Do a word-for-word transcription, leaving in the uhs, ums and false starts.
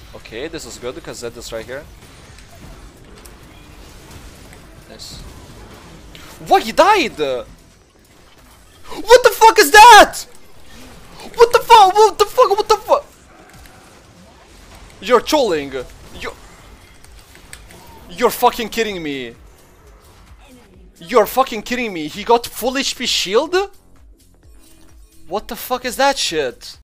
Okay, this is good because Zed is right here. Nice. What? He died! What the fuck is that? What the fuck? What the fuck? What the fuck? You're trolling. You're... You're fucking kidding me. You're fucking kidding me. He got full H P shield? What the fuck is that shit?